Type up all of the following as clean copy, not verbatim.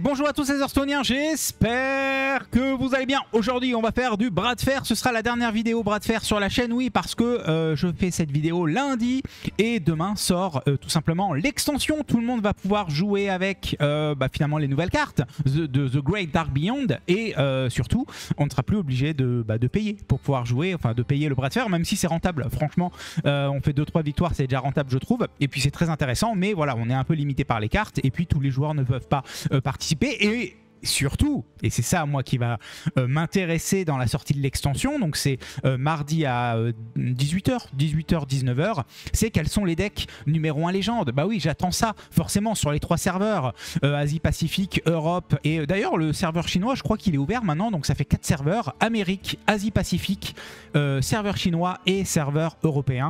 Bonjour à tous les Hearthstoniens, j'espère que vous allez bien. Aujourd'hui on va faire du bras de fer, ce sera la dernière vidéo bras de fer sur la chaîne, oui, parce que je fais cette vidéo lundi et demain sort tout simplement l'extension. Tout le monde va pouvoir jouer avec finalement les nouvelles cartes de The Great Dark Beyond et surtout on ne sera plus obligé de payer pour pouvoir jouer, enfin de payer le bras de fer, même si c'est rentable. Franchement on fait 2-3 victoires, c'est déjà rentable je trouve, et puis c'est très intéressant, mais voilà, on est un peu limité par les cartes et puis tous les joueurs ne peuvent pas participer. Et surtout, et c'est ça moi qui va m'intéresser dans la sortie de l'extension, donc c'est mardi à 18h, 19h, c'est quels sont les decks numéro 1 légende. Bah oui, j'attends ça forcément sur les 3 serveurs, Asie-Pacifique, Europe, et d'ailleurs le serveur chinois je crois qu'il est ouvert maintenant, donc ça fait 4 serveurs, Amérique, Asie-Pacifique, serveur chinois et serveur européen.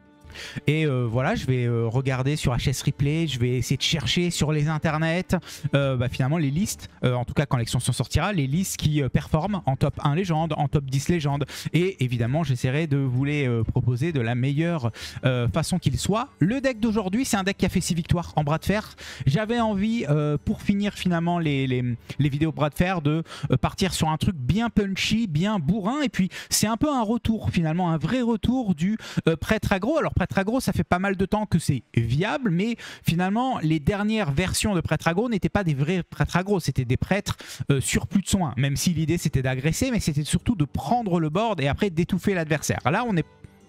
Et voilà, je vais regarder sur HS Replay, je vais essayer de chercher sur les internets finalement les listes, en tout cas quand l'extension sortira, les listes qui performent en top 1 légende, en top 10 légende. Et évidemment, j'essaierai de vous les proposer de la meilleure façon qu'il soit. Le deck d'aujourd'hui, c'est un deck qui a fait 6 victoires en bras de fer. J'avais envie, pour finir finalement les vidéos bras de fer, de partir sur un truc bien punchy, bien bourrin. Et puis, c'est un peu un retour, finalement, un vrai retour du prêtre aggro. Alors, prêtre aggro, ça fait pas mal de temps que c'est viable, mais finalement les dernières versions de prêtre aggro n'étaient pas des vrais prêtres aggro, c'était des prêtres sur plus de soins, même si l'idée c'était d'agresser, mais c'était surtout de prendre le board et après d'étouffer l'adversaire. Là on est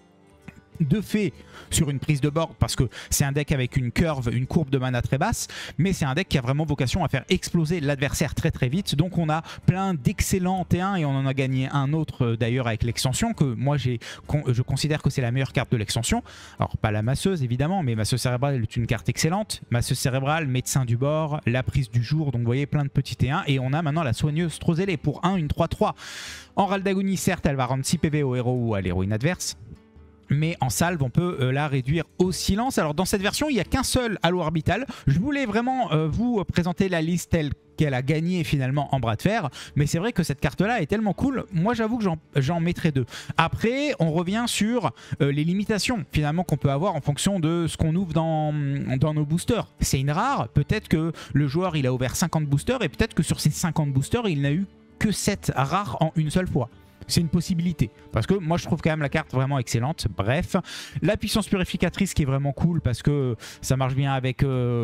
de fait sur une prise de board parce que c'est un deck avec une courbe de mana très basse, mais c'est un deck qui a vraiment vocation à faire exploser l'adversaire très très vite. Donc on a plein d'excellents T1 et on en a gagné un autre d'ailleurs avec l'extension que moi je considère que c'est la meilleure carte de l'extension. Alors pas la masseuse évidemment, mais masseuse cérébrale est une carte excellente. Masseuse cérébrale, médecin du bord, la prise du jour, donc vous voyez plein de petits T1, et on a maintenant la soigneuse trop zélée pour 1, une 3-3. En râle d'agonie, certes elle va rendre 6 PV au héros ou à l'héroïne adverse, mais en salve on peut la réduire au silence. Alors dans cette version il n'y a qu'un seul halo orbital. Je voulais vraiment vous présenter la liste telle qu'elle a gagné finalement en bras de fer, mais c'est vrai que cette carte là est tellement cool, moi j'avoue que j'en mettrai 2. Après on revient sur les limitations finalement qu'on peut avoir en fonction de ce qu'on ouvre dans nos boosters. C'est une rare, peut-être que le joueur il a ouvert 50 boosters et peut-être que sur ces 50 boosters il n'a eu que 7 rares en une seule fois. C'est une possibilité, parce que moi je trouve quand même la carte vraiment excellente. Bref, la puissance purificatrice qui est vraiment cool parce que ça marche bien avec,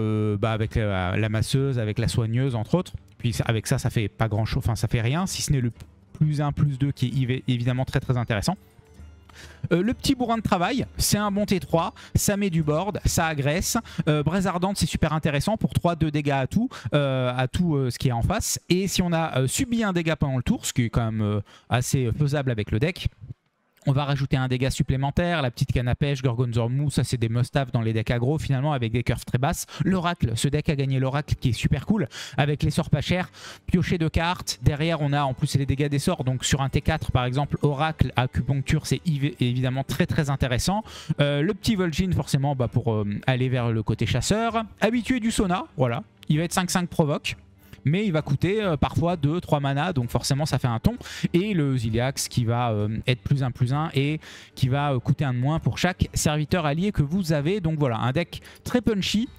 la masseuse, avec la soigneuse entre autres. Puis avec ça, ça fait pas grand chose, enfin ça fait rien, si ce n'est le +1, +2 qui est évidemment très très intéressant. Le petit bourrin de travail, c'est un bon T3, ça met du board, ça agresse. Braise ardente, c'est super intéressant pour 3-2 dégâts à tout ce qui est en face. Et si on a subi un dégât pendant le tour, ce qui est quand même assez faisable avec le deck, on va rajouter un dégât supplémentaire. La petite canne à pêche, Gorgonzor mou, ça c'est des must-have dans les decks aggro finalement avec des curves très basses. L'oracle, ce deck a gagné l'oracle qui est super cool avec les sorts pas chers. Piocher de cartes. Derrière on a en plus les dégâts des sorts. Donc sur un T4 par exemple, oracle, acupuncture, c'est évidemment très très intéressant. Le petit Vol'jin forcément pour aller vers le côté chasseur. Habitué du sauna, voilà. Il va être 5-5 provoque, mais il va coûter parfois 2-3 mana, donc forcément ça fait un ton. Et le Ziliax qui va être +1/+1 et qui va coûter 1 de moins pour chaque serviteur allié que vous avez. Donc voilà, un deck très punchy.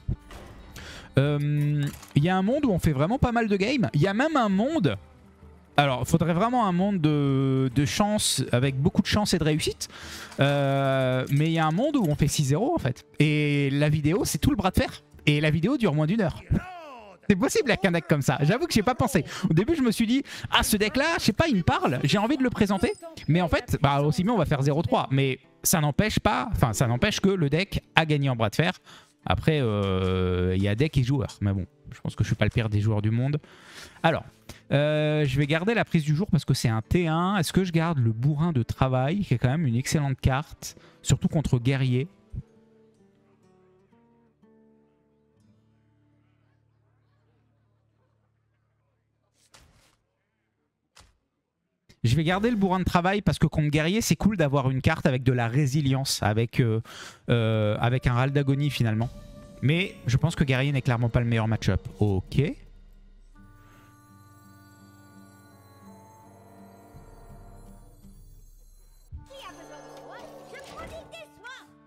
Il y a un monde où on fait vraiment pas mal de games. Il y a même un monde... Alors, il faudrait vraiment un monde de chance, avec beaucoup de chance et de réussite. Mais il y a un monde où on fait 6-0 en fait. Et la vidéo, c'est tout le bras de fer. Et la vidéo dure moins d'1 heure. C'est possible avec un deck comme ça. J'avoue que j'ai pas pensé. Au début, je me suis dit, ah, ce deck-là, je sais pas, il me parle. J'ai envie de le présenter. Mais en fait, aussi bien, on va faire 0-3. Mais ça n'empêche pas, enfin, ça n'empêche que le deck a gagné en bras de fer. Après, il y a deck et joueur. Mais bon, je pense que je suis pas le pire des joueurs du monde. Alors, je vais garder la prise du jour parce que c'est un T1. Est-ce que je garde le bourrin de travail, qui est quand même une excellente carte, surtout contre guerrier? Je vais garder le bourrin de travail parce que contre guerrier, c'est cool d'avoir une carte avec de la résilience, avec un râle d'agonie finalement. Mais je pense que guerrier n'est clairement pas le meilleur match-up. Ok.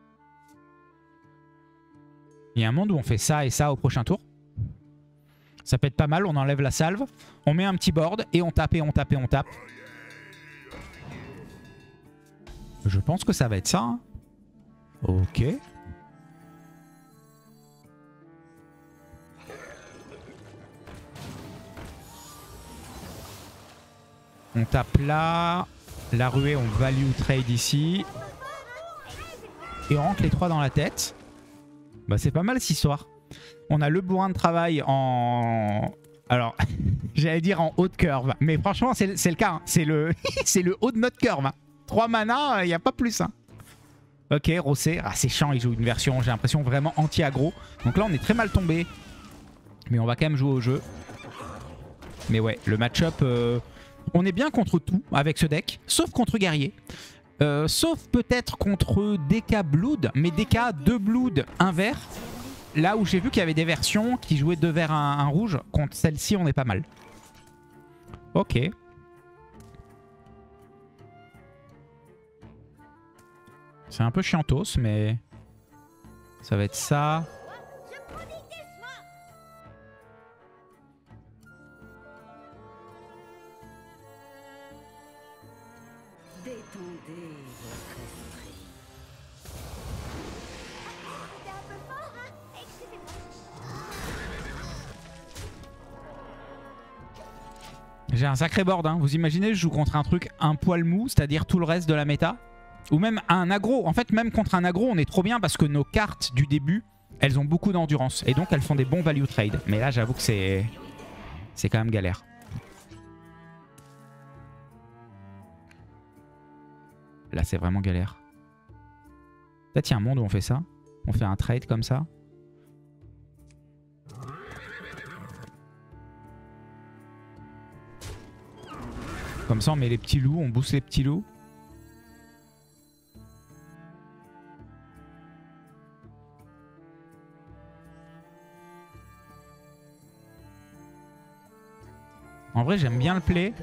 Il y a un monde où on fait ça et ça au prochain tour. Ça peut être pas mal, on enlève la salve. On met un petit board et on tape et on tape et on tape. Je pense que ça va être ça. Hein. Ok. On tape là. La ruée, on value trade ici. Et on rentre les 3 dans la tête. Bah c'est pas mal cette histoire. On a le bourrin de travail en... Alors, j'allais dire en haut de curve. Mais franchement, c'est le cas. Hein. C'est le haut de notre curve. Hein. 3 mana, il n'y a pas plus. Hein. Ok, Rossé. Ah, c'est chiant, il joue une version, j'ai l'impression, vraiment anti-aggro. Donc là, on est très mal tombé. Mais on va quand même jouer au jeu. Mais ouais, le match-up... on est bien contre tout avec ce deck. Sauf contre guerrier. Sauf peut-être contre DK Blood. Mais DK 2 Blood, 1 vert. Là où j'ai vu qu'il y avait des versions qui jouaient 2 verts, 1 rouge. Contre celle-ci, on est pas mal. Ok. C'est un peu chiantos, mais... ça va être ça. J'ai un sacré board, hein. Vous imaginez, je joue contre un truc un poil mou, c'est-à-dire tout le reste de la méta. Ou même un aggro. En fait, même contre un aggro, on est trop bien parce que nos cartes du début, elles ont beaucoup d'endurance. Et donc, elles font des bons value trade. Mais là, j'avoue que c'est quand même galère. Là, c'est vraiment galère. Peut-être il y a un monde où on fait ça. On fait un trade comme ça. Comme ça, on met les petits loups, on booste les petits loups. En vrai, j'aime bien le play.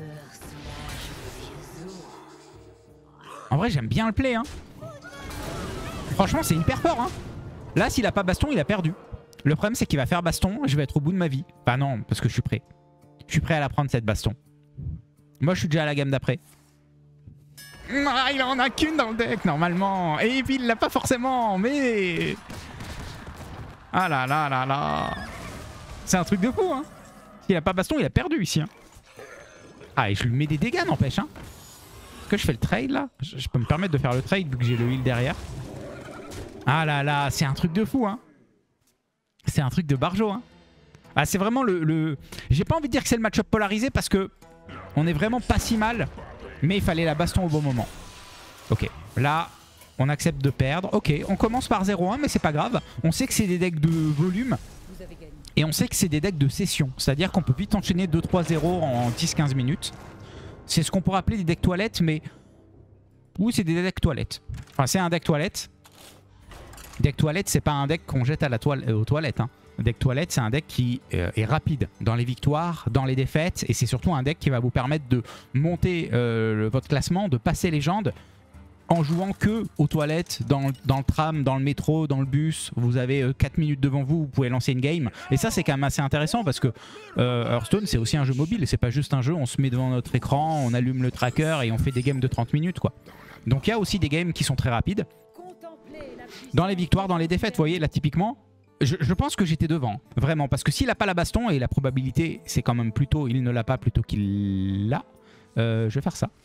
En vrai, j'aime bien le play. Hein. Franchement, c'est hyper fort. Hein. Là, s'il a pas baston, il a perdu. Le problème, c'est qu'il va faire baston. Je vais être au bout de ma vie. Enfin non, parce que je suis prêt. Je suis prêt à la prendre, cette baston. Moi, je suis déjà à la gamme d'après. Ah, il en a qu'une dans le deck, normalement. Et puis, il l'a pas forcément, mais... Ah là là là là. C'est un truc de fou, hein. S'il a pas baston, il a perdu ici. Hein. Ah, et je lui mets des dégâts, n'empêche. Hein. Est-ce que je fais le trade, là? Je peux me permettre de faire le trade, vu que j'ai le heal derrière. Ah là là, c'est un truc de fou, hein. C'est un truc de barjo, hein. Ah, c'est vraiment le... J'ai pas envie de dire que c'est le match-up polarisé, parce que... on est vraiment pas si mal, mais il fallait la baston au bon moment. Ok, là, on accepte de perdre. Ok, on commence par 0-1, mais c'est pas grave. On sait que c'est des decks de volume, et on sait que c'est des decks de session. C'est-à-dire qu'on peut vite enchaîner 2-3-0 en 10-15 minutes. C'est ce qu'on pourrait appeler des decks toilettes, mais... oui, c'est des decks toilettes. Enfin, c'est un deck toilette. Deck toilette, c'est pas un deck qu'on jette à la aux toilettes, hein. Deck toilette, c'est un deck qui est rapide dans les victoires, dans les défaites. Et c'est surtout un deck qui va vous permettre de monter votre classement, de passer légende en jouant que aux toilettes, dans le tram, dans le métro, dans le bus. Vous avez 4 minutes devant vous, vous pouvez lancer une game. Et ça, c'est quand même assez intéressant parce que Hearthstone, c'est aussi un jeu mobile. C'est pas juste un jeu, on se met devant notre écran, on allume le tracker et on fait des games de 30 minutes, quoi. Donc il y a aussi des games qui sont très rapides. Dans les victoires, dans les défaites, vous voyez, là, typiquement... Je pense que j'étais devant, vraiment. Parce que s'il n'a pas la baston, et la probabilité, c'est quand même plutôt il ne l'a pas plutôt qu'il l'a, je vais faire ça.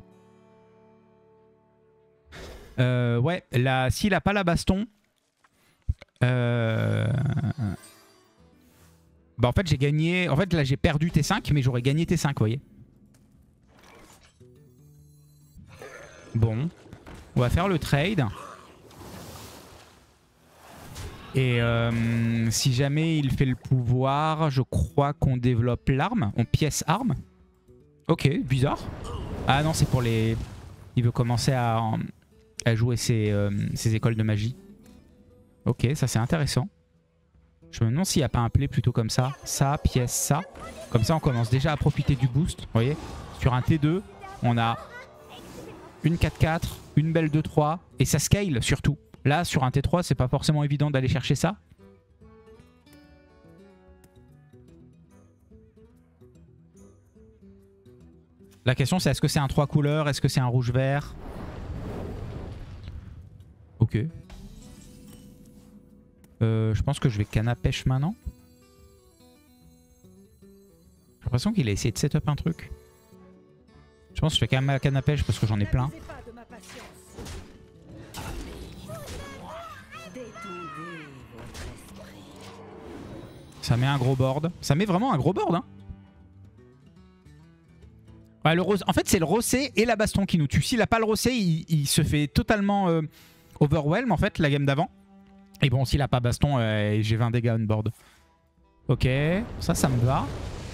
Ouais, s'il n'a pas la baston, bah en fait j'ai gagné. En fait là j'ai perdu T5, mais j'aurais gagné T5, vous voyez. Bon, on va faire le trade. Et si jamais il fait le pouvoir, je crois qu'on développe l'arme. On pièce arme. Ok, bizarre. Ah non, c'est pour les... Il veut commencer à jouer ses écoles de magie. Ok, ça c'est intéressant. Je me demande s'il n'y a pas un play plutôt comme ça. Ça, pièce, ça. Comme ça, on commence déjà à profiter du boost. Vous voyez, sur un T2, on a une 4-4, une belle 2-3. Et ça scale surtout. Là, sur un T3, c'est pas forcément évident d'aller chercher ça. La question c'est est-ce que c'est un 3 couleurs? Est-ce que c'est un rouge-vert? Ok. Je pense que je vais canne à pêche maintenant. J'ai l'impression qu'il a essayé de setup un truc. Je pense que je fais quand même la canne à pêche parce que j'en ai plein. Ça met un gros board. Ça met vraiment un gros board, hein. Ouais, en fait, c'est le rossé et la baston qui nous tue. S'il n'a pas le rossé, il se fait totalement overwhelm, en fait, la game d'avant. Et bon, s'il n'a pas baston, j'ai 20 dégâts on board. Ok, ça me va.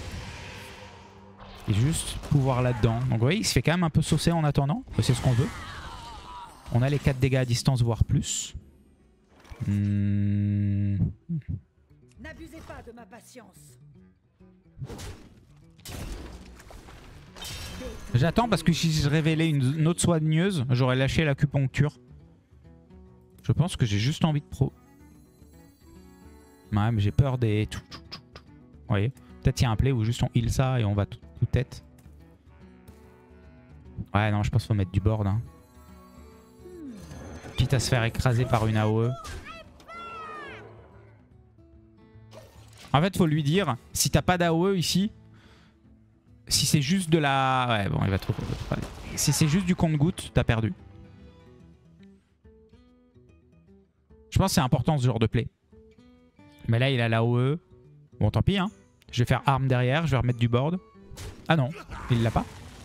Et juste pouvoir là-dedans. Donc, vous voyez, il se fait quand même un peu saucer en attendant. C'est ce qu'on veut. On a les 4 dégâts à distance, voire plus. N'abusez pas de ma patience. J'attends parce que si je révélais une autre soigneuse, j'aurais lâché l'acupuncture. Je pense que j'ai juste envie de pro. Ouais, mais j'ai peur des... Vous voyez, peut-être il y a un play où juste on heal ça et on va tout tête. Ouais, non, je pense qu'il faut mettre du board. Hein. Quitte à se faire écraser par une AOE. En fait, faut lui dire, si t'as pas d'AOE ici, si c'est juste de la... Ouais, bon, il va trop... Si c'est juste du compte-goutte, t'as perdu. Je pense que c'est important ce genre de play. Mais là, il a l'AOE. Bon, tant pis, hein. Je vais faire arme derrière, je vais remettre du board. Ah non, il l'a pas.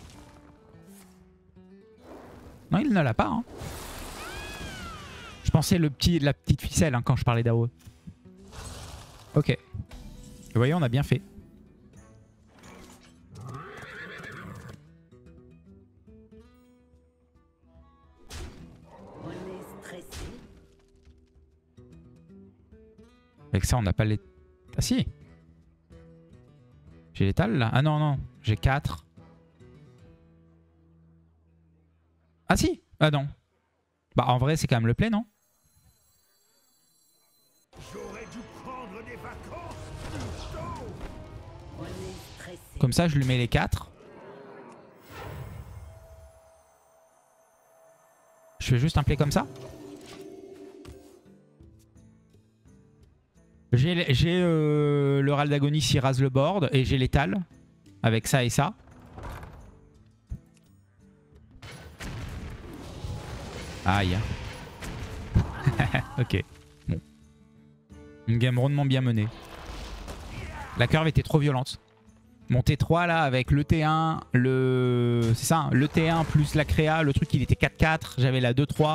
Non, il ne l'a pas, hein. Je pensais la petite ficelle hein, quand je parlais d'AOE. Ok. Vous voyez, on a bien fait. Avec ça, on n'a pas les... Ah si. J'ai l'étal là. Ah non, non. J'ai 4. Ah si. Ah non. Bah en vrai, c'est quand même le play, non? Comme ça, je lui mets les 4. Je fais juste un play comme ça. J'ai le râle d'agonie s'il rase le board et j'ai l'étal avec ça et ça. Aïe. Ok. Bon. Une game rondement bien menée. La curve était trop violente. Mon T3 là avec le T1, c'est ça, hein, le T1 plus la créa, le truc il était 4-4, j'avais la 2-3.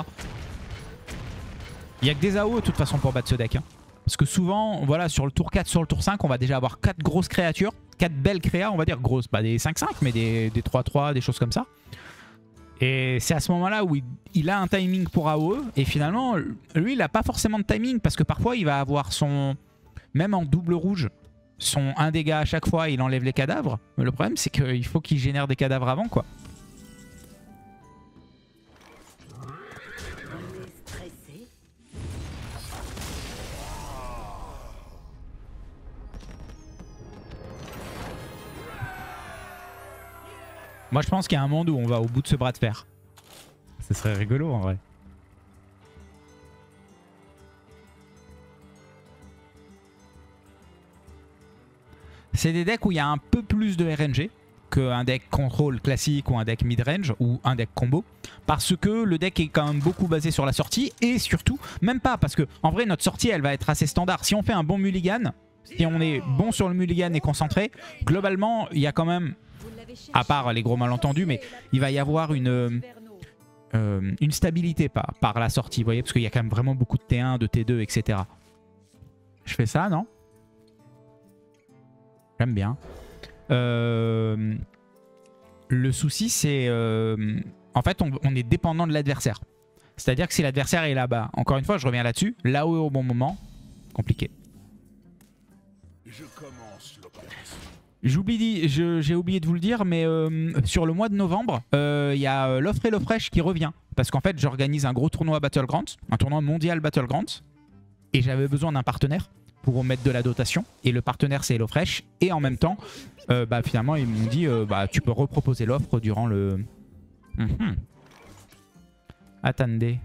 Il n'y a que des AO de toute façon pour battre ce deck. Hein. Parce que souvent, voilà, sur le tour 4, sur le tour 5, on va déjà avoir 4 grosses créatures. 4 belles créas, on va dire grosses. Pas des 5-5, mais des 3-3, des choses comme ça. Et c'est à ce moment-là où il a un timing pour AOE. Et finalement, lui, il n'a pas forcément de timing. Parce que parfois, il va avoir son... Même en double rouge, son 1 dégât à chaque fois, il enlève les cadavres. Mais le problème, c'est qu'il faut qu'il génère des cadavres avant, quoi. Moi je pense qu'il y a un monde où on va au bout de ce bras de fer. Ce serait rigolo en vrai. C'est des decks où il y a un peu plus de RNG qu'un deck contrôle classique ou un deck mid-range ou un deck combo. Parce que le deck est quand même beaucoup basé sur la sortie et surtout, même pas parce que en vrai notre sortie elle va être assez standard. Si on fait un bon mulligan, si on est bon sur le mulligan et concentré, globalement il y a quand même... À part les gros malentendus, mais il va y avoir une stabilité par la sortie, vous voyez, parce qu'il y a quand même vraiment beaucoup de T1, de T2, etc. Je fais ça, non? J'aime bien. Le souci, c'est... en fait, on est dépendant de l'adversaire. C'est-à-dire que si l'adversaire est là-bas, encore une fois, je reviens là-dessus, là-haut au bon moment, compliqué. Je commence l'opération. J'ai oublié de vous le dire, mais sur le mois de novembre, il y a l'offre et l'offresh qui revient. Parce qu'en fait, j'organise un gros tournoi Battlegrounds, un tournoi mondial Battlegrounds. Et j'avais besoin d'un partenaire pour mettre de la dotation. Et le partenaire, c'est HelloFresh. Et en même temps, bah, finalement, ils m'ont dit bah, tu peux reproposer l'offre durant le... Attendez.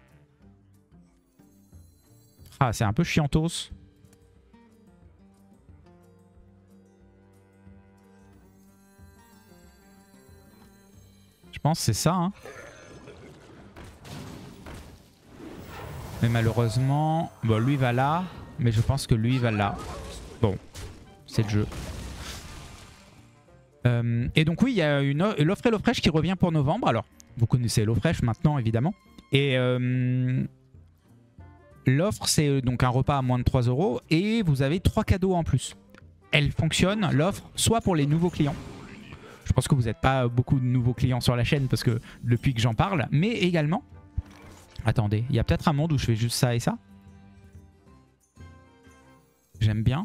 Ah, c'est un peu chiantos. Je pense que c'est ça. Hein. Mais malheureusement, bon, lui va là. Mais je pense que lui va là. Bon, c'est le jeu. Et donc oui, il y a l'offre HelloFresh qui revient pour novembre. Alors, vous connaissez HelloFresh maintenant, évidemment. Et l'offre, c'est donc un repas à moins de 3 € et vous avez 3 cadeaux en plus. Elle fonctionne, l'offre, soit pour les nouveaux clients. Je pense que vous n'êtes pas beaucoup de nouveaux clients sur la chaîne parce que depuis que j'en parle. Mais également... Attendez, il y a peut-être un monde où je fais juste ça et ça. J'aime bien.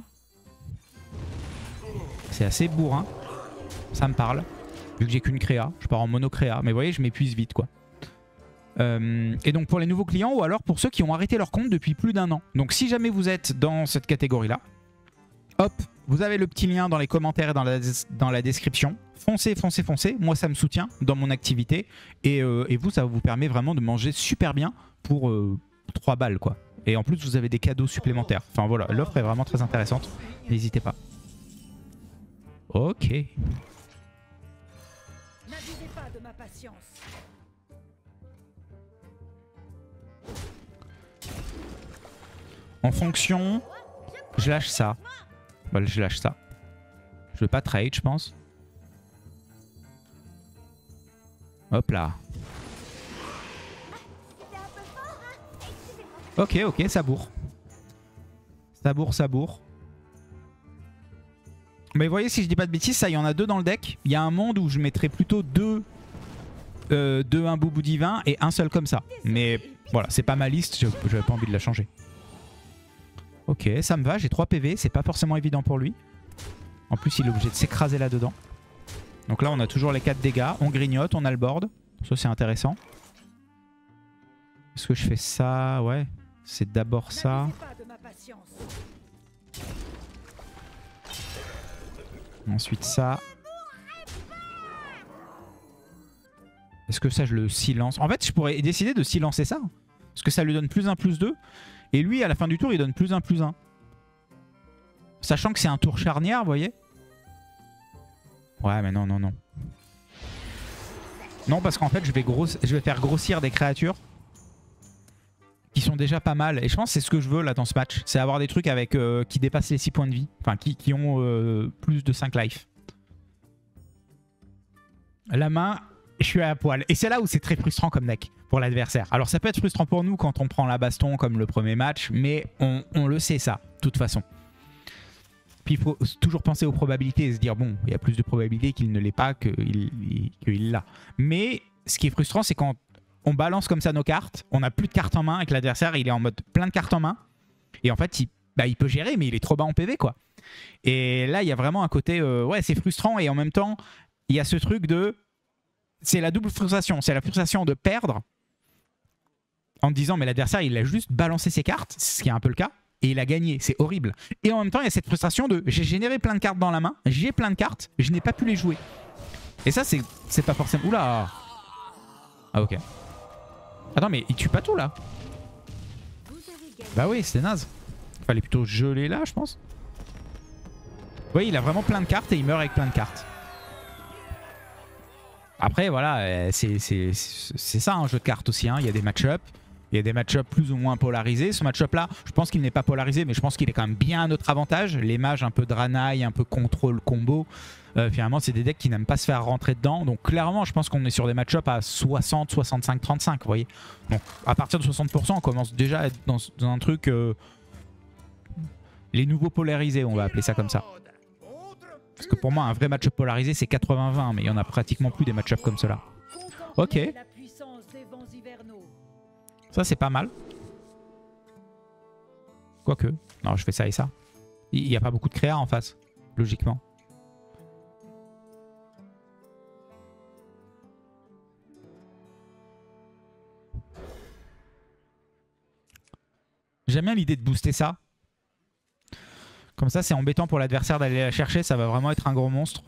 C'est assez bourrin. Ça me parle. Vu que j'ai qu'une créa. Je pars en mono créa. Mais vous voyez, je m'épuise vite quoi. Et donc pour les nouveaux clients ou alors pour ceux qui ont arrêté leur compte depuis plus d'1 an. Donc si jamais vous êtes dans cette catégorie-là, hop, vous avez le petit lien dans les commentaires et dans la description. Foncez, foncez, foncez. Moi, ça me soutient dans mon activité. Et vous, ça vous permet vraiment de manger super bien pour 3 balles, quoi. Et en plus, vous avez des cadeaux supplémentaires. Enfin voilà, l'offre est vraiment très intéressante. N'hésitez pas. Ok. N'abusez pas de ma patience. En fonction, je lâche ça. Voilà, je lâche ça. Je vais pas trade, je pense. Hop là. Ok, ok, ça bourre. Ça bourre, ça bourre. Mais vous voyez, si je dis pas de bêtises, ça, il y en a 2 dans le deck. Il y a un monde où je mettrais plutôt 2 un boubou divin et un seul comme ça. Mais voilà, c'est pas ma liste, j'avais pas envie de la changer. Ok, ça me va, j'ai 3 PV, c'est pas forcément évident pour lui. En plus, il est obligé de s'écraser là-dedans. Donc là, on a toujours les 4 dégâts, on grignote, on a le board. Ça, c'est intéressant. Est-ce que je fais ça? Ouais, c'est d'abord ça. Ensuite ça. Est-ce que ça, je le silence? En fait, je pourrais décider de silencer ça. Parce que ça lui donne +1/+2. Et lui, à la fin du tour, il donne +1/+1. Sachant que c'est un tour charnière, vous voyez. Ouais, mais non, non, non. Non, parce qu'en fait, je vais faire grossir des créatures qui sont déjà pas mal. Et je pense que c'est ce que je veux là dans ce match. C'est avoir des trucs avec qui dépassent les 6 points de vie. Enfin, qui ont plus de 5 life. La main, je suis à poil. Et c'est là où c'est très frustrant comme deck pour l'adversaire. Alors ça peut être frustrant pour nous quand on prend la baston comme le premier match. Mais on le sait ça, de toute façon. Puis il faut toujours penser aux probabilités et se dire, bon, il y a plus de probabilités qu'il ne l'ait pas qu'il l'a. Mais ce qui est frustrant, c'est quand on balance comme ça nos cartes, on n'a plus de cartes en main et que l'adversaire, il est en mode plein de cartes en main. Et en fait, il peut gérer, mais il est trop bas en PV, quoi. Et là, il y a vraiment un côté, ouais, c'est frustrant. Et en même temps, il y a ce truc de... C'est la double frustration. C'est la frustration de perdre en disant, mais l'adversaire, il a juste balancé ses cartes, ce qui est un peu le cas. Et il a gagné, c'est horrible. Et en même temps, il y a cette frustration de j'ai généré plein de cartes dans la main, j'ai plein de cartes, je n'ai pas pu les jouer. Et ça, c'est pas forcément... Oula. Ah ok. Attends, mais il tue pas tout là? Bah oui, c'était naze. Fallait plutôt geler là, je pense. Oui, il a vraiment plein de cartes et il meurt avec plein de cartes. Après, voilà, c'est ça un jeu de cartes aussi. Hein. Il y a des match-up. Il y a des match-up plus ou moins polarisés. Ce match-up là, je pense qu'il n'est pas polarisé, mais je pense qu'il est quand même bien à notre avantage. Les mages un peu Draenei, un peu contrôle combo. Finalement, c'est des decks qui n'aiment pas se faire rentrer dedans. Donc clairement, je pense qu'on est sur des match-up à 60, 65, 35, vous voyez. Donc à partir de 60%, on commence déjà à être dans un truc... les nouveaux polarisés, on va appeler ça comme ça. Parce que pour moi, un vrai match-up polarisé, c'est 80-20, mais il y en a pratiquement plus des match-up comme cela. Ok. Ça, c'est pas mal. Quoique. Non, je fais ça et ça. Il n'y a pas beaucoup de créa en face, logiquement. J'aime bien l'idée de booster ça. Comme ça, c'est embêtant pour l'adversaire d'aller la chercher. Ça va vraiment être un gros monstre.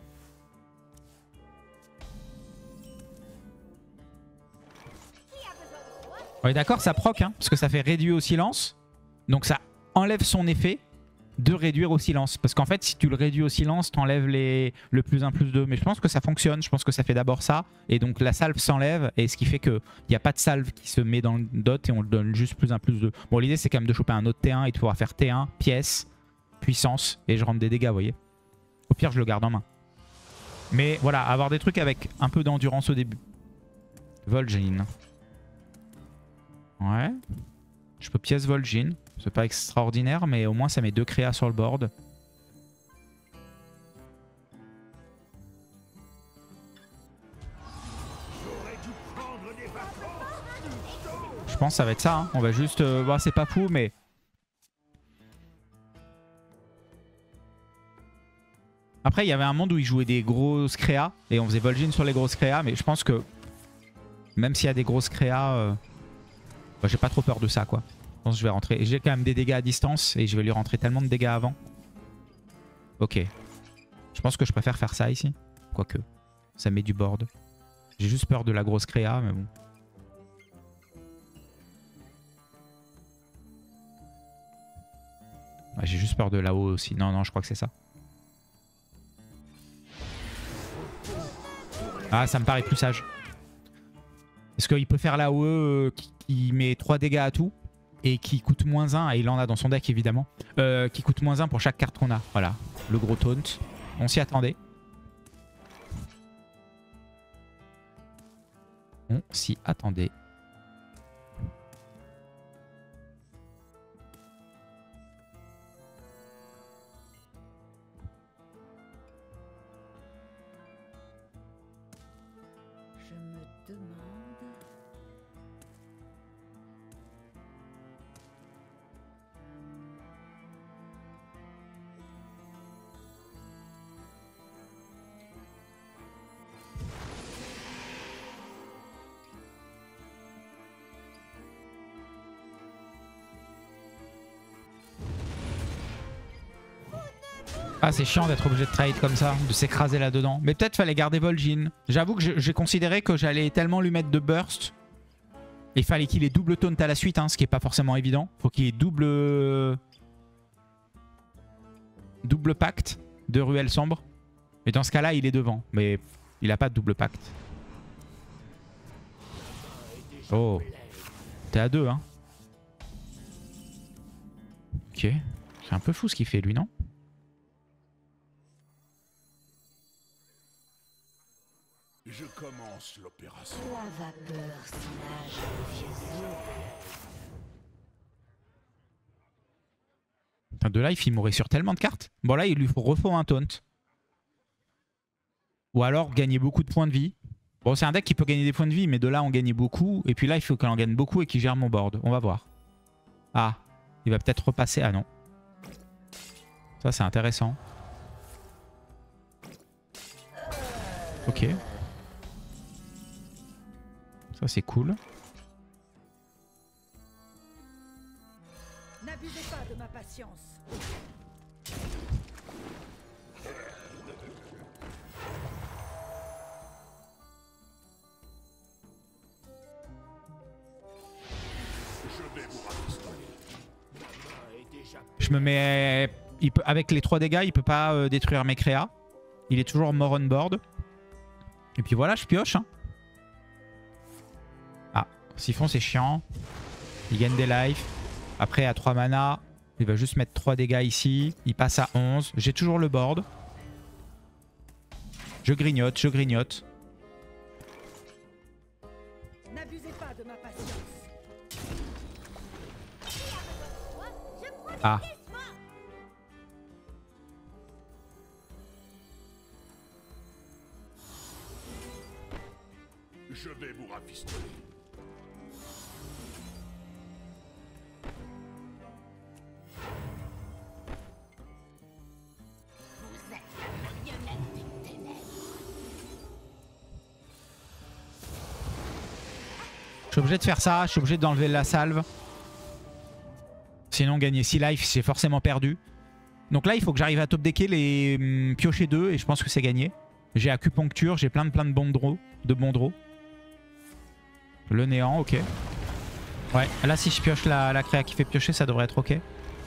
On est d'accord, ça proc, hein, parce que ça fait réduire au silence. Donc ça enlève son effet de réduire au silence. Parce qu'en fait, si tu le réduis au silence, t'enlèves le +1, +2. Mais je pense que ça fonctionne. Je pense que ça fait d'abord ça. Et donc la salve s'enlève. Et ce qui fait qu'il n'y a pas de salve qui se met dans le dot et on le donne juste +1, +2. Bon, l'idée, c'est quand même de choper un autre T1 et de pouvoir faire T1, pièce, puissance. Et je rentre des dégâts, vous voyez. Au pire, je le garde en main. Mais voilà, avoir des trucs avec un peu d'endurance au début. Vol'jin. Ouais. Je peux pièce Vol'jin. C'est pas extraordinaire, mais au moins ça met 2 créas sur le board. Je pense que ça va être ça. Hein. On va juste... Bon, c'est pas fou, mais... Après, il y avait un monde où il jouait des grosses créas. Et on faisait Vol'jin sur les grosses créas. Mais je pense que... Même s'il y a des grosses créas... Bah, j'ai pas trop peur de ça, quoi. Je pense que je vais rentrer. J'ai quand même des dégâts à distance. Et je vais lui rentrer tellement de dégâts avant. Ok. Je pense que je préfère faire ça ici. Quoique. Ça met du board. J'ai juste peur de la grosse créa, mais bon. Ouais, j'ai juste peur de là-haut aussi. Non, non, je crois que c'est ça. Ah, ça me paraît plus sage. Parce qu'il peut faire l'AOE qui met 3 dégâts à tout. Et qui coûte -1. Et il en a dans son deck, évidemment. Qui coûte -1 pour chaque carte qu'on a. Voilà. Le gros taunt. On s'y attendait. On s'y attendait. Je me demande... Ah, c'est chiant d'être obligé de trade comme ça, de s'écraser là-dedans. Mais peut-être fallait garder Vol'jin. J'avoue que j'ai considéré que j'allais tellement lui mettre de burst. Il fallait qu'il ait double taunt à la suite, hein, ce qui n'est pas forcément évident. Faut qu'il ait double pacte de ruelle sombre. Et dans ce cas-là, il est devant. Mais il n'a pas de double pacte. Oh. T'es à 2, hein. Ok. C'est un peu fou ce qu'il fait, lui, non? Je commence l'opération. La vapeur soulage les vieux os. Putain, de life, il mourrait sur tellement de cartes. Bon, là, il lui refaut un taunt. Ou alors gagner beaucoup de points de vie. Bon, c'est un deck qui peut gagner des points de vie, mais de là, on gagne beaucoup. Et puis là, il faut qu'il en gagne beaucoup et qu'il gère mon board. On va voir. Ah, il va peut-être repasser. Ah non. Ça, c'est intéressant. Ok. Ça, c'est cool. N'abusez pas de ma patience. Je vais vous rafistoler. Ma main est déjà... Je me mets... Avec les 3 dégâts, il peut pas détruire mes créas. Il est toujours mort on board. Et puis voilà, je pioche. Hein. Ah, Siphon, c'est chiant. Il gagne des lives. Après, à 3 mana, il va juste mettre 3 dégâts ici. Il passe à 11. J'ai toujours le board. Je grignote, je grignote. N'abusez pas de ma patience. Ah. Je vais vous rafistoler. Vous êtes la marionnette des ténèbres. Je suis obligé de faire ça. Je suis obligé d'enlever la salve. Sinon, gagner 6 lives, c'est forcément perdu. Donc là, il faut que j'arrive à top decker les piocher 2 et je pense que c'est gagné. J'ai acupuncture, j'ai plein de bons draws, Le néant, ok. Ouais, là si je pioche la créa qui fait piocher, ça devrait être ok.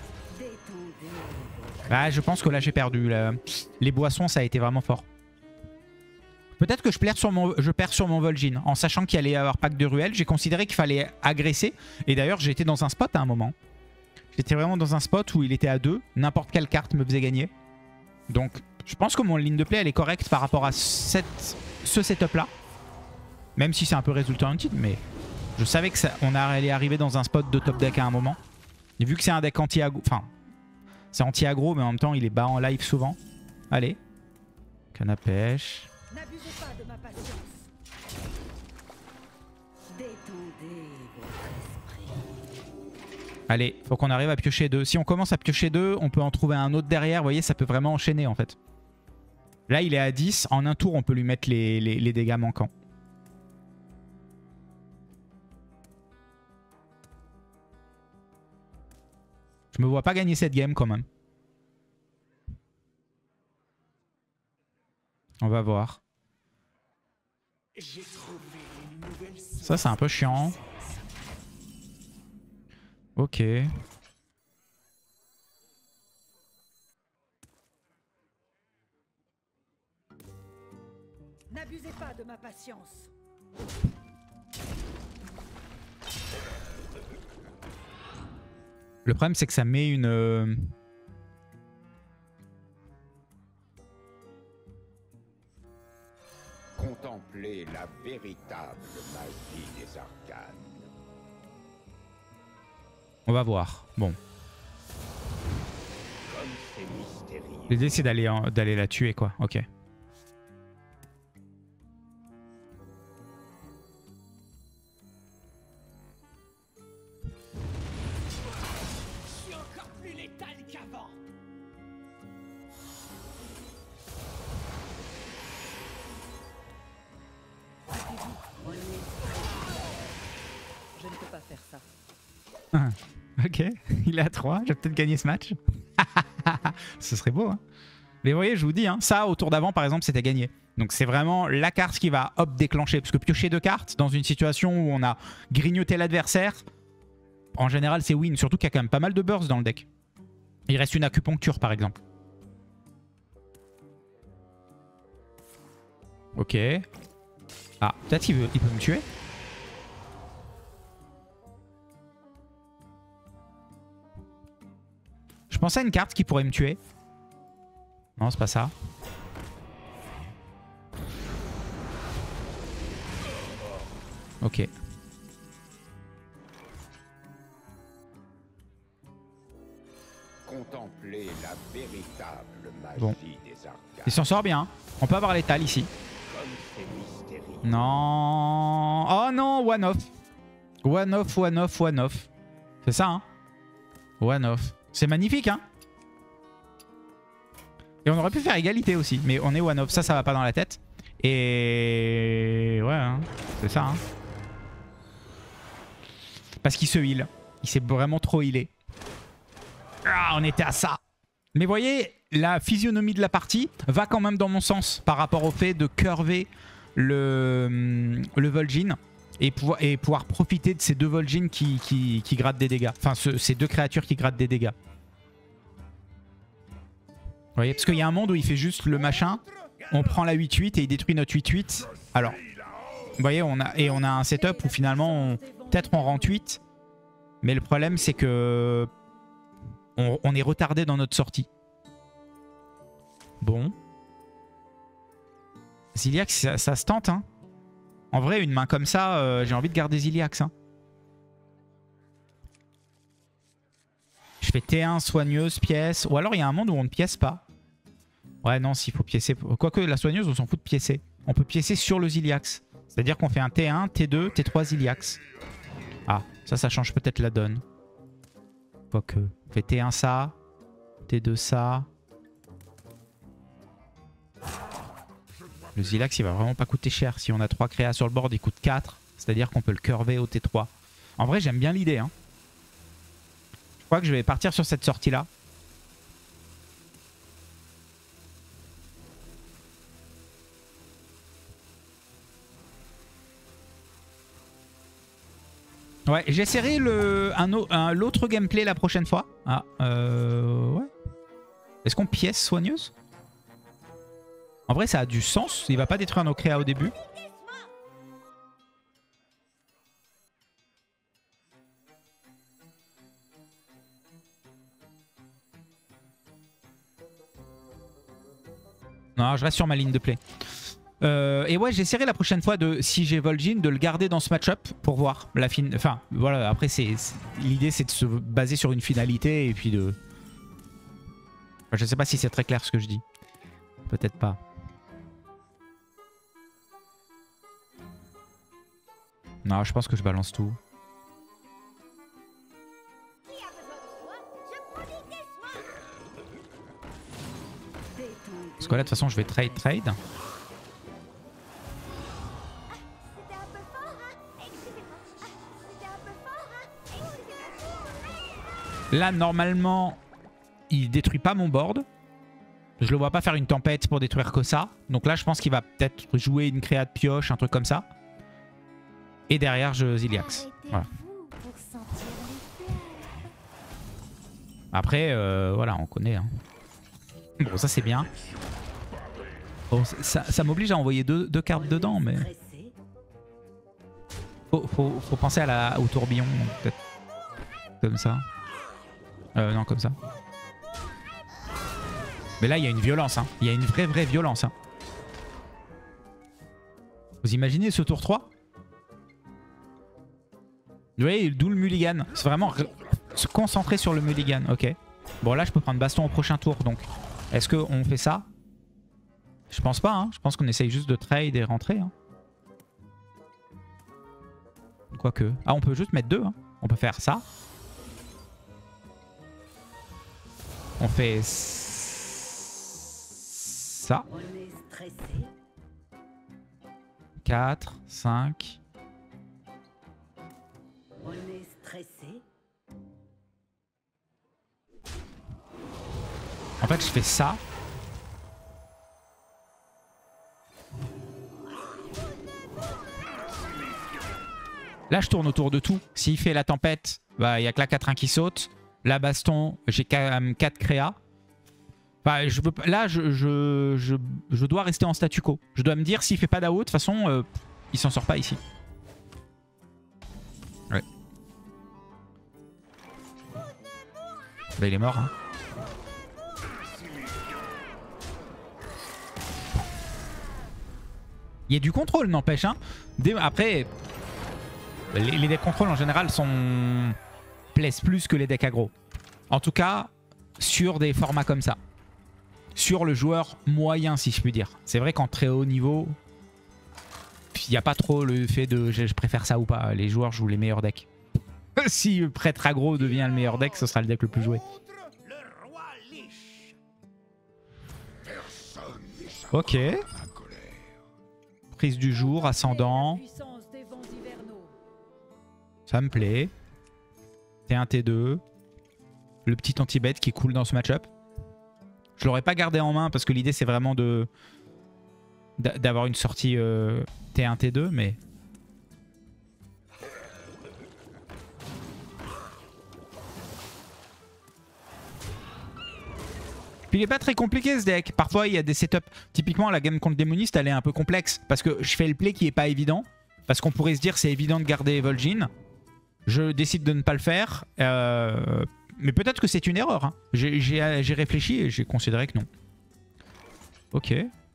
Ah, je pense que là j'ai perdu. Les boissons, ça a été vraiment fort. Peut-être que je perds sur mon Vol'jin. En sachant qu'il allait y avoir pack de ruelle, j'ai considéré qu'il fallait agresser. Et d'ailleurs, j'étais dans un spot à un moment. J'étais vraiment dans un spot où il était à 2. N'importe quelle carte me faisait gagner. Donc, je pense que mon ligne de play, elle est correcte par rapport à ce setup-là. Même si c'est un peu résultat hunted, mais je savais que on allait arriver dans un spot de top deck à un moment. Et vu que c'est un deck anti-aggro, enfin, c'est anti-aggro, mais en même temps, il est bas en live souvent. Allez. Canne à pêche. N'abusez pas de ma patience. Détendez votre esprit. Allez, faut qu'on arrive à piocher 2. Si on commence à piocher 2, on peut en trouver un autre derrière. Vous voyez, ça peut vraiment enchaîner en fait. Là, il est à 10. En un tour, on peut lui mettre les dégâts manquants. Je me vois pas gagner cette game quand même. On va voir. Ça, c'est un peu chiant. Ok. N'abusez pas de ma patience. Le problème, c'est que ça met une... Contempler la véritable magie des arcanes. On va voir. Bon. Comme c'est mystérieux. L'idée, c'est d'aller la tuer, quoi. Ok. Je ne peux pas faire ça. Ok, il est à 3. Je vais peut-être gagner ce match. Ce serait beau, hein. Mais vous voyez, je vous dis, hein, ça, au tour d'avant, par exemple, c'était gagné. Donc c'est vraiment la carte qui va, hop, déclencher. Parce que piocher 2 cartes dans une situation où on a grignoté l'adversaire, en général, c'est win. Surtout qu'il y a quand même pas mal de bursts dans le deck. Il reste une acupuncture, par exemple. Ok. Ah, peut-être qu'il peut me tuer. Je pensais à une carte qui pourrait me tuer. Non, c'est pas ça. Ok. Contempler la véritable magie Bon. des arcanes. Il s'en sort bien. On peut avoir l'étal ici. Comme c'est mystérieux. Non. Oh non, one off. One off, one off, one off. C'est ça, hein. One off. C'est magnifique, hein. Et on aurait pu faire égalité aussi. Mais on est one off. Ça va pas dans la tête. Et... ouais, hein. C'est ça, hein. Parce qu'il se heal. Il s'est vraiment trop healé. Ah, on était à ça. Mais vous voyez, la physionomie de la partie va quand même dans mon sens par rapport au fait de curver le Vol'jin et pouvoir profiter de ces 2 Vol'jin qui grattent des dégâts. Enfin, ces 2 créatures qui grattent des dégâts. Vous voyez, parce qu'il y a un monde où il fait juste le machin, on prend la 8-8 et il détruit notre 8-8. Alors, vous voyez, on a un setup où finalement, peut-être on rentre 8, mais le problème c'est que on est retardé dans notre sortie. Bon. Ziliax, ça se tente, hein. En vrai, une main comme ça, j'ai envie de garder Ziliax, hein. Je fais T1, soigneuse, pièce. Ou alors il y a un monde où on ne pièce pas. Ouais, non, s'il faut piécer. Quoique la soigneuse, on s'en fout de piécer. On peut piécer sur le Ziliax. C'est-à-dire qu'on fait un T1, T2, T3 Ziliax. Ah, ça change peut-être la donne. Quoique. On fait T1 ça, T2 ça. Le Ziliax, il va vraiment pas coûter cher. Si on a 3 créas sur le board, il coûte 4. C'est-à-dire qu'on peut le curver au T3. En vrai, j'aime bien l'idée, hein. Je crois que je vais partir sur cette sortie-là. Ouais, j'essaierai l'autre gameplay la prochaine fois. Ah, ouais. Est-ce qu'on pièce soigneuse? En vrai, ça a du sens. Il va pas détruire nos créas au début. Non, je reste sur ma ligne de play. Et ouais, j'essaierai la prochaine fois, si j'ai Vol'jin, de le garder dans ce match-up pour voir la fin. Enfin, voilà, après, l'idée c'est de se baser sur une finalité et puis de... Enfin, je sais pas si c'est très clair ce que je dis. Peut-être pas. Non, je pense que je balance tout. Parce que là, de toute façon, je vais trade. Là, normalement, il détruit pas mon board. Je le vois pas faire une tempête pour détruire que ça. Donc là, je pense qu'il va peut-être jouer une créa de pioche, un truc comme ça. Et derrière, je Ziliax. Voilà. Après, voilà, on connaît. Hein. Bon, ça c'est bien. Bon, ça m'oblige à envoyer deux cartes dedans, mais... Faut penser au tourbillon, peut-être. Comme ça. Non, comme ça. Mais là, il y a une violence. Hein. Il y a une vraie violence. Hein. Vous imaginez ce tour 3? Vous voyez, d'où le mulligan. C'est vraiment se concentrer sur le mulligan. Ok. Bon, là, je peux prendre baston au prochain tour. Donc, est-ce qu'on fait ça? Je pense pas. Hein. Je pense qu'on essaye juste de trade et rentrer. Hein. Quoique. Ah, on peut juste mettre 2. Hein. On peut faire ça. On fait ça. 4, 5. En fait, je fais ça. Là, je tourne autour de tout. S'il fait la tempête, bah, il n'y a que la 4-1 qui saute. La baston, j'ai quand même 4 créas. Enfin, là, je dois rester en statu quo. Je dois me dire, s'il fait pas d'AO, de toute façon, il s'en sort pas ici. Ouais. Là, il est mort. Hein. Il y a du contrôle, n'empêche. Hein. Après, les decks contrôle en général plaisent plus que les decks aggro. En tout cas, sur des formats comme ça. Sur le joueur moyen, si je puis dire. C'est vrai qu'en très haut niveau, il n'y a pas trop le fait de je préfère ça ou pas. Les joueurs jouent les meilleurs decks. Si prêtre aggro devient le meilleur deck, ce sera le deck le plus joué. Ok. Prise du jour, ascendant. Ça me plaît. T1, T2. Le petit anti-bet qui est cool dans ce match-up. Je l'aurais pas gardé en main parce que l'idée c'est vraiment d'avoir une sortie T1, T2, mais... Puis il est pas très compliqué ce deck. Parfois il y a des setups. Typiquement la game contre Démoniste elle est un peu complexe. Parce que je fais le play qui est pas évident. Parce qu'on pourrait se dire c'est évident de garder Vol'jin. Je décide de ne pas le faire. Mais peut-être que c'est une erreur. Hein. J'ai réfléchi et j'ai considéré que non. Ok.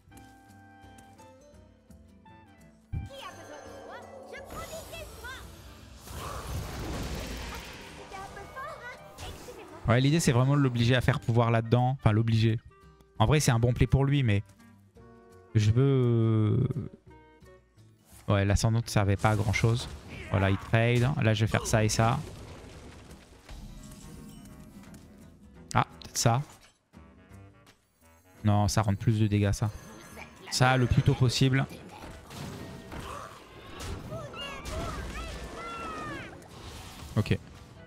Ouais, l'idée c'est vraiment de l'obliger à faire pouvoir là-dedans. Enfin l'obliger. En vrai c'est un bon play pour lui mais... Je veux... Ouais, l'ascendante ne servait pas à grand chose. Voilà, il trade. Là je vais faire ça et ça. Ah, peut-être ça. Non, ça rend plus de dégâts ça. Ça le plus tôt possible. Ok.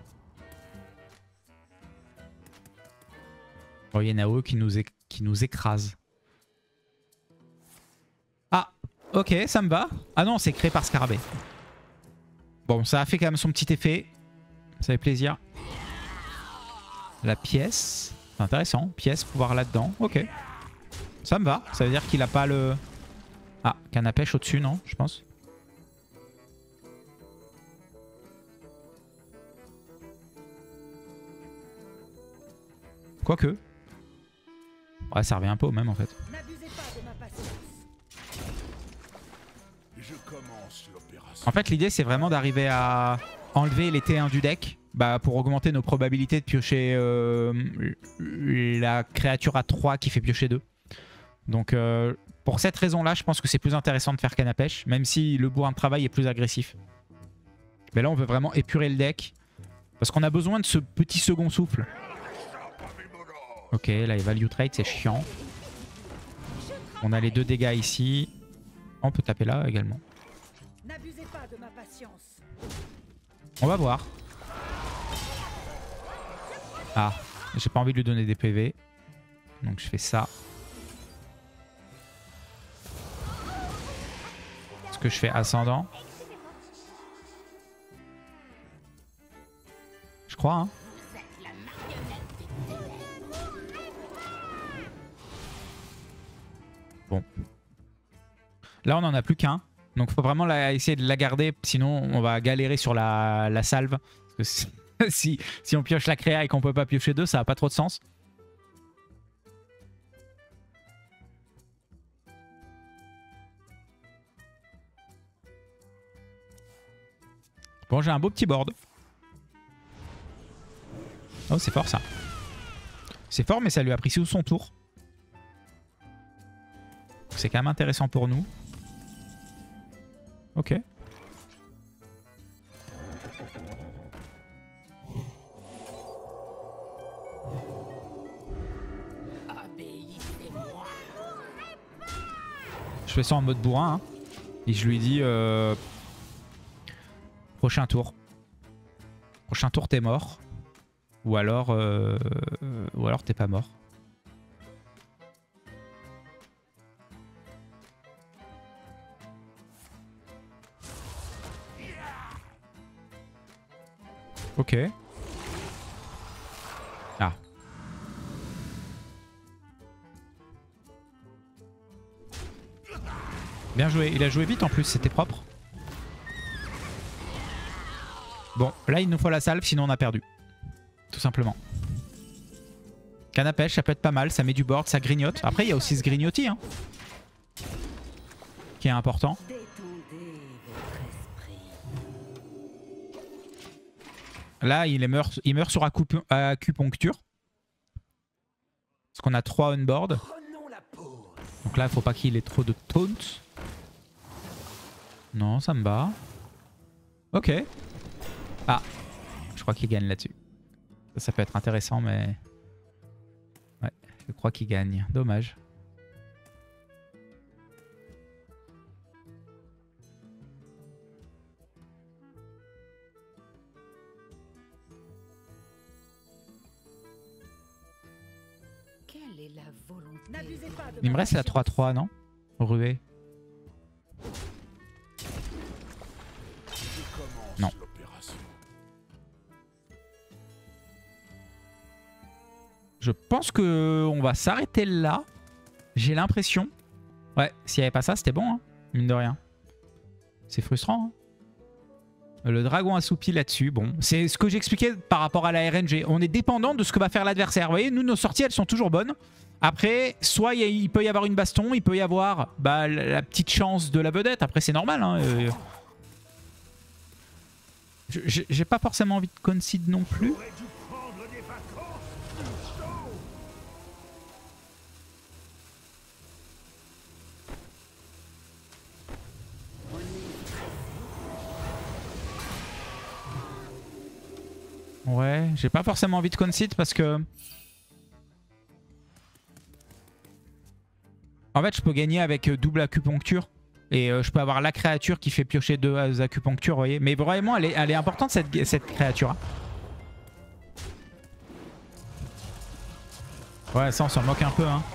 Oh, il y a Nao qui nous écrase. Ah, ok, ça me va. Ah non, c'est créé par Scarabée. Bon, ça a fait quand même son petit effet. Ça fait plaisir. La pièce. C'est intéressant. Pièce, pouvoir là-dedans. Ok. Ça me va. Ça veut dire qu'il a pas le... Ah, canne à pêche au-dessus, non? Je pense. Quoique. Ouais, ça revient un peu au même en fait. N'abusez pas de ma patience. Je commence l'opération. En fait, l'idée c'est vraiment d'arriver à enlever les T1 du deck pour augmenter nos probabilités de piocher la créature à 3 qui fait piocher 2. Donc pour cette raison-là, je pense que c'est plus intéressant de faire canne à pêche, même si le bourrin de travail est plus agressif. Mais là, on veut vraiment épurer le deck parce qu'on a besoin de ce petit second souffle. Ok, là, il value trade, c'est chiant. On a les 2 dégâts ici. On peut taper là également. N'abusez pas de ma patience. On va voir. Ah, j'ai pas envie de lui donner des PV. Donc je fais ça. Est-ce que je fais ascendant? Je crois, hein. Bon. Là, on n'en a plus qu'un. Donc, il faut vraiment essayer de la garder. Sinon, on va galérer sur la salve. Parce que si on pioche la créa et qu'on peut pas piocher 2, ça n'a pas trop de sens. Bon, j'ai un beau petit board. Oh, c'est fort ça. C'est fort, mais ça lui a pris sous son tour. C'est quand même intéressant pour nous. Ok. Je fais ça en mode bourrin. Hein. Et je lui dis... prochain tour. Prochain tour, t'es mort. Ou alors t'es pas mort. Ok. Ah. Bien joué. Il a joué vite en plus, c'était propre. Bon, là il nous faut la salve, sinon on a perdu. Tout simplement. Canne à pêche, ça peut être pas mal, ça met du board, ça grignote. Après il y a aussi ce grignotis, hein, qui est important. Là il meurt sur acupuncture. Parce qu'on a 3 on board. Donc là il faut pas qu'il ait trop de taunt. Non, ça me va. Ok. Ah, je crois qu'il gagne là-dessus. Ça peut être intéressant, mais... Ouais, je crois qu'il gagne. Dommage. Quelle est la volonté? N'abusez pas de Il me ma reste la patience. 3-3, non? Ruée. Non. Je pense qu'on va s'arrêter là. J'ai l'impression. Ouais, s'il n'y avait pas ça, c'était bon, hein, mine de rien. C'est frustrant. Hein. Le dragon assoupi là-dessus. Bon, c'est ce que j'expliquais par rapport à la RNG. On est dépendant de ce que va faire l'adversaire. Vous voyez, nous, nos sorties, elles sont toujours bonnes. Après, soit il peut y avoir une baston, il peut y avoir la petite chance de la vedette. Après, c'est normal. Hein. J'ai pas forcément envie de concede non plus. Ouais, j'ai pas forcément envie de concede parce que... En fait, je peux gagner avec double acupuncture. Et je peux avoir la créature qui fait piocher 2 acupunctures, vous voyez. Mais vraiment, elle est importante, cette créature. Hein. Ouais, ça, on s'en moque un peu. Hein.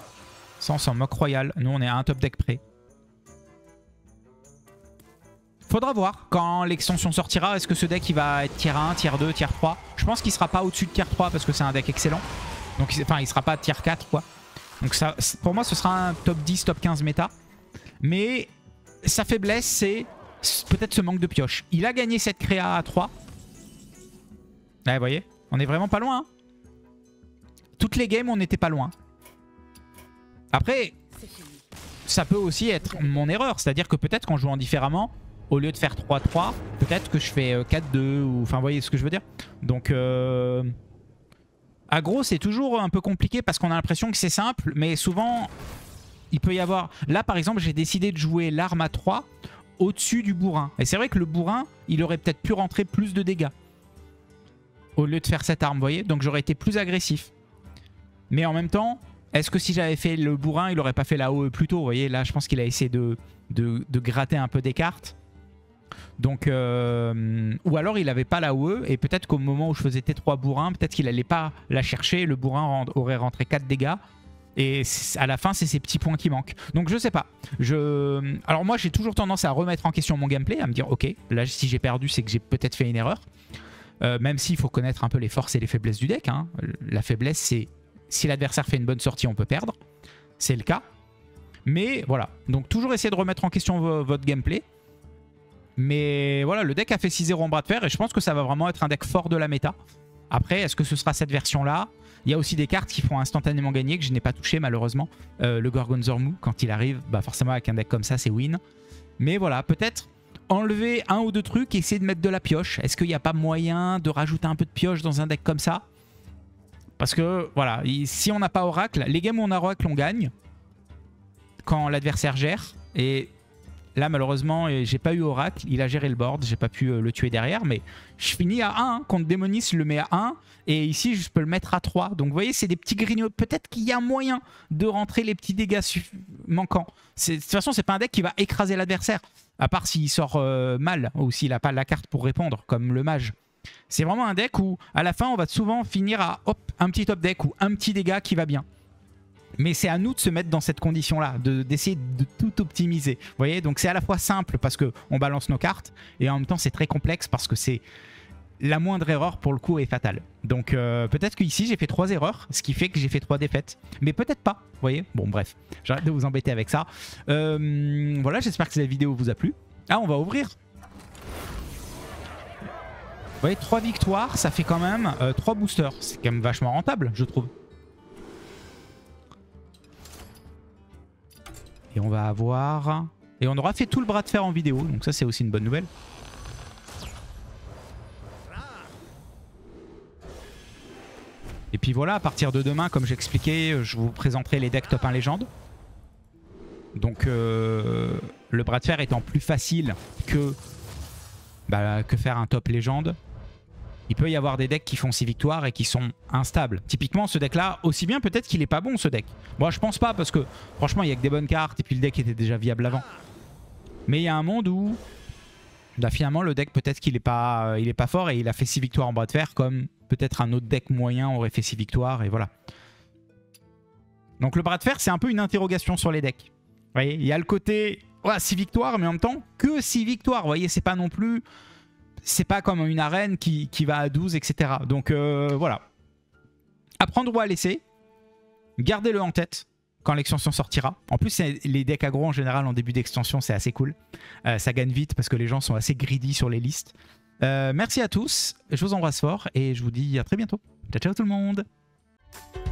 Ça, on s'en moque royal. Nous, on est à un top deck près. Faudra voir quand l'extension sortira. Est-ce que ce deck il va être tier 1, tier 2, tier 3? Je pense qu'il sera pas au-dessus de tier 3 parce que c'est un deck excellent. Donc enfin il sera pas tier 4 quoi. Donc ça, pour moi ce sera un top 10, top 15 méta. Mais sa faiblesse c'est peut-être ce manque de pioche. Il a gagné cette créa à 3. Ouais, vous voyez, on est vraiment pas loin. Hein. Toutes les games on n'était pas loin. Après, ça peut aussi être mon erreur. C'est-à-dire que peut-être qu'en jouant différemment, au lieu de faire 3-3, peut-être que je fais 4-2 ou... Enfin, vous voyez ce que je veux dire? Donc, aggro, c'est toujours un peu compliqué parce qu'on a l'impression que c'est simple, mais souvent, il peut y avoir... Là, par exemple, j'ai décidé de jouer l'arme à 3 au-dessus du bourrin. Et c'est vrai que le bourrin, il aurait peut-être pu rentrer plus de dégâts au lieu de faire cette arme, vous voyez? Donc, j'aurais été plus agressif. Mais en même temps, est-ce que si j'avais fait le bourrin, il aurait pas fait la AOE plus tôt? Vous voyez, là, je pense qu'il a essayé de gratter un peu des cartes. Donc, ou alors il n'avait pas la AOE et peut-être qu'au moment où je faisais T3 bourrin, peut-être qu'il n'allait pas la chercher. Le bourrin aurait rentré 4 dégâts. Et à la fin, c'est ces petits points qui manquent. Donc je sais pas. Alors moi, j'ai toujours tendance à remettre en question mon gameplay, à me dire, ok, là, si j'ai perdu, c'est que j'ai peut-être fait une erreur. Même s'il faut connaître un peu les forces et les faiblesses du deck. Hein. La faiblesse, c'est si l'adversaire fait une bonne sortie, on peut perdre. C'est le cas. Mais voilà. Donc toujours essayer de remettre en question votre gameplay. Mais voilà, le deck a fait 6-0 en bras de fer et je pense que ça va vraiment être un deck fort de la méta. Après, est-ce que ce sera cette version-là? Il y a aussi des cartes qui font instantanément gagner que je n'ai pas touché malheureusement. Le Gorgonzormu, quand il arrive, bah forcément avec un deck comme ça, c'est win. Mais voilà, peut-être enlever un ou deux trucs et essayer de mettre de la pioche. Est-ce qu'il n'y a pas moyen de rajouter un peu de pioche dans un deck comme ça? Parce que voilà, si on n'a pas Oracle, les games où on a Oracle, on gagne. Quand l'adversaire gère. Et là, malheureusement, j'ai pas eu Oracle. Il a géré le board. J'ai pas pu le tuer derrière. Mais je finis à 1. Hein. Contre Démonis, je le mets à 1. Et ici, je peux le mettre à 3. Donc, vous voyez, c'est des petits grignots. Peut-être qu'il y a moyen de rentrer les petits dégâts manquants. De toute façon, c'est pas un deck qui va écraser l'adversaire. À part s'il sort mal. Ou s'il n'a pas la carte pour répondre, comme le mage. C'est vraiment un deck où, à la fin, on va souvent finir à hop, un petit top deck ou un petit dégât qui va bien. Mais c'est à nous de se mettre dans cette condition-là, d'essayer de tout optimiser. Vous voyez, donc c'est à la fois simple parce qu'on balance nos cartes, et en même temps c'est très complexe parce que c'est la moindre erreur pour le coup est fatale. Donc peut-être qu'ici j'ai fait 3 erreurs, ce qui fait que j'ai fait 3 défaites. Mais peut-être pas, vous voyez. Bon bref, j'arrête de vous embêter avec ça. Voilà, j'espère que cette vidéo vous a plu. Ah, on va ouvrir. Vous voyez, 3 victoires, ça fait quand même 3 boosters. C'est quand même vachement rentable, je trouve. Et on va avoir... Et on aura fait tout le bras de fer en vidéo, donc ça c'est aussi une bonne nouvelle. Et puis voilà, à partir de demain, comme j'expliquais, je vous présenterai les decks top 1 légende. Donc le bras de fer étant plus facile que faire un top légende. Il peut y avoir des decks qui font 6 victoires et qui sont instables. Typiquement, ce deck-là, aussi bien peut-être qu'il est pas bon, ce deck. Moi, je pense pas, parce que franchement, il y a que des bonnes cartes et puis le deck était déjà viable avant. Mais il y a un monde où, là, finalement, le deck, peut-être qu'il est pas fort et il a fait 6 victoires en bras de fer, comme peut-être un autre deck moyen aurait fait 6 victoires, et voilà. Donc le bras de fer, c'est un peu une interrogation sur les decks. Vous voyez, il y a le côté, ouais, 6 victoires, mais en même temps, que 6 victoires. Vous voyez, c'est pas non plus... C'est pas comme une arène qui va à 12, etc. Donc voilà. Apprendre ou à laisser. Gardez-le en tête quand l'extension sortira. En plus, les decks aggro en général en début d'extension, c'est assez cool. Ça gagne vite parce que les gens sont assez greedy sur les listes. Merci à tous. Je vous embrasse fort et je vous dis à très bientôt. Ciao, ciao tout le monde.